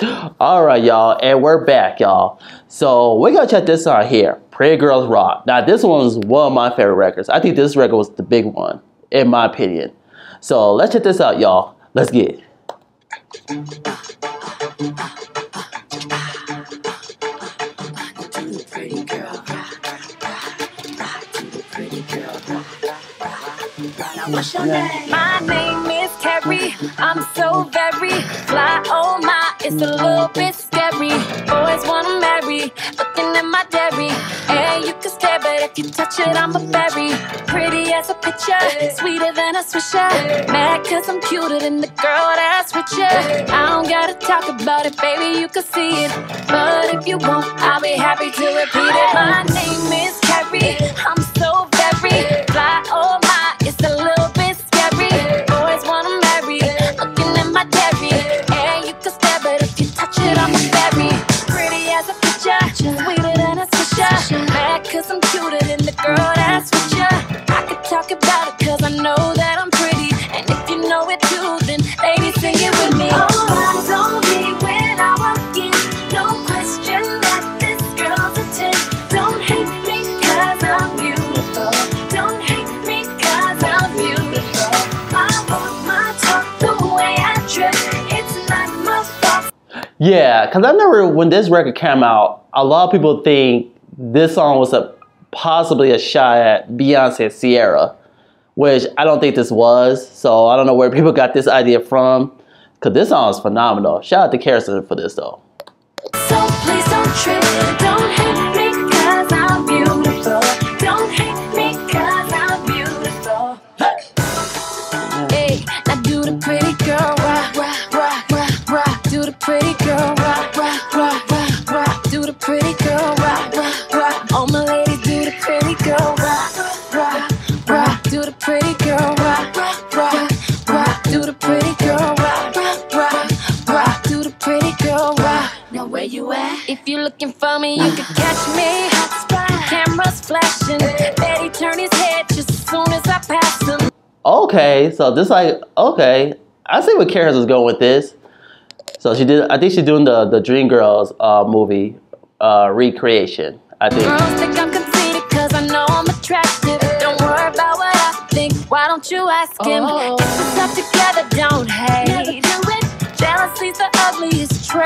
All right, y'all, and we're back, y'all. So we're gonna check this out here. Pretty Girls Rock. Now, this one's one of my favorite records. I think this record was the big one, in my opinion. So let's check this out, y'all. Let's get it. What's your name? My name is Carrie. I'm so very fly. Oh my, it's a little bit scary. Boys wanna marry, looking at my dairy. And you can stare, but if you touch it, I'm a berry. Pretty as a picture, sweeter than a swisher. Mad cause I'm cuter than the girl that's with you. I don't gotta talk about it, baby, you can see it. But if you want, I'll be happy to repeat it. My name is Carrie. I'm so very fly. Oh my, it's a little bit scary. Boys wanna marry, looking at my dairy. And you can stare, but if you touch it, I'm a berry. Pretty as a picture, sweeter than a swisher. Mad cause I'm cuter than the girl that's with you. I could talk about it cause I know that I'm pretty. And if you know it too, then ladies, sing it with me. All eyes on me when I walk in. No question that this girl's a 10. Don't hate me cause I'm beautiful. Don't hate me cause I'm beautiful. I walk my talk the way I dress. It's not my fault. Yeah, because I remember when this record came out, a lot of people think this song was possibly a shot at Beyonce and Sierra, which I don't think this was. So I don't know where people got this idea from, because this song is phenomenal. Shout out to Harrison for this, though. So please don't trip. Don't hate me cause I'm beautiful. Don't hate me cause I'm beautiful. Hey, now do the pretty girl rock, rock, rock, rock, rock. Do the pretty girl rock, rock, rock, rock, rock. Do the pretty girl rock, rock, rock. All my ladies do the pretty girl rock, rock, rock. Do the pretty girl rock, rock, rock, rock. Do the pretty girl rock, rock, rock, rock. Do the pretty girl rock. Now where you at? If you're looking for me, you can catch me. Hot spot. Cameras flashing. Betty turn his head just as soon as I pass him. Okay, so this okay, I see where Karis was going with this. So I think she's doing the Dreamgirls movie recreation, I think. Girls think I'm conceited cause I know I'm attractive. Don't worry about what I think, why don't you ask him? Get yourself together, don't hate. Never do it. Jealousy's the ugliest trait.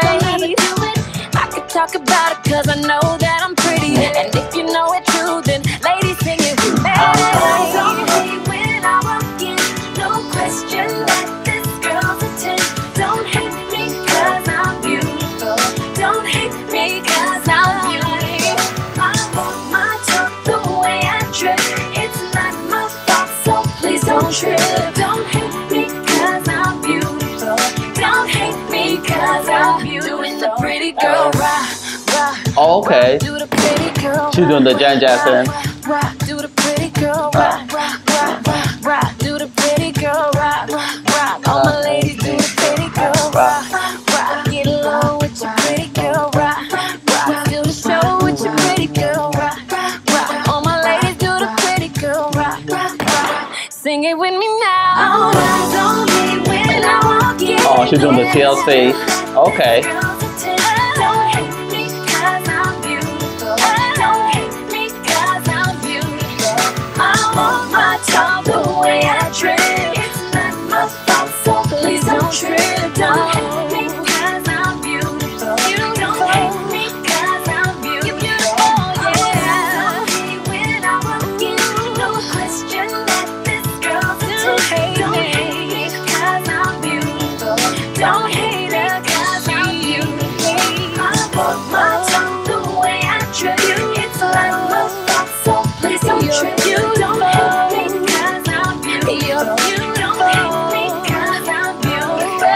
I could talk about it cause I know that I'm pretty. And if you know it too, then ladies, sing it with me. Don't hate when I walk in. No question that this girl's a 10. Don't hate me cause I'm beautiful. Don't hate me cause I'm beautiful. I walk my talk the way I dress. It's not my fault, so please don't trip. Don't hate me cause I'm beautiful. Don't hate me cause I'm beautiful. Doing the pretty girl rock, rock. Oh, okay. Do the pretty girl. She's doing the Janet Jackson. Rock, do the pretty girl rock, rock, rock, rock, rock. Do the pretty girl rock, rock, rock. All my ladies do the pretty girl rock, rock. Get along with your pretty girl rock, rock. Do the show with your pretty girl rock, rock. All my ladies do the pretty girl rock, rock. Sing it with me now. All eyes on me when I walk in. Oh, she's doing the TLC. Okay. Don't hate me cause I'm beautiful. Don't hate me cause I'm beautiful. I walk my talk the way I dress. It's not my fault, so please don't trip. Don't hate me cause I'm beautiful. You don't hate me cause I'm beautiful. Yeah. Don't hate when I walk in. No question that this girl's a 10. Don't hate me cause I'm beautiful. Don't hate it cause I'm beautiful. I walk my talk the way I trip. It's like my fault, so please don't trip. You don't hate me cause I'm beautiful. You don't hate me cause I'm beautiful.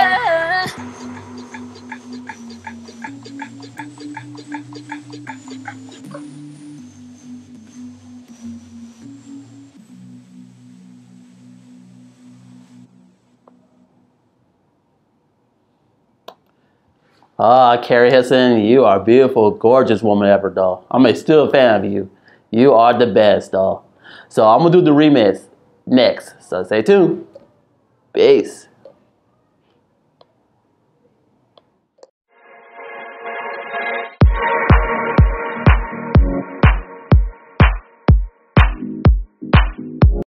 Ah, Carrie Hilson, you are a beautiful, gorgeous woman ever, though. I'm still a fan of you. You are the best, though. So I'm going to do the remix next. So stay tuned. Peace.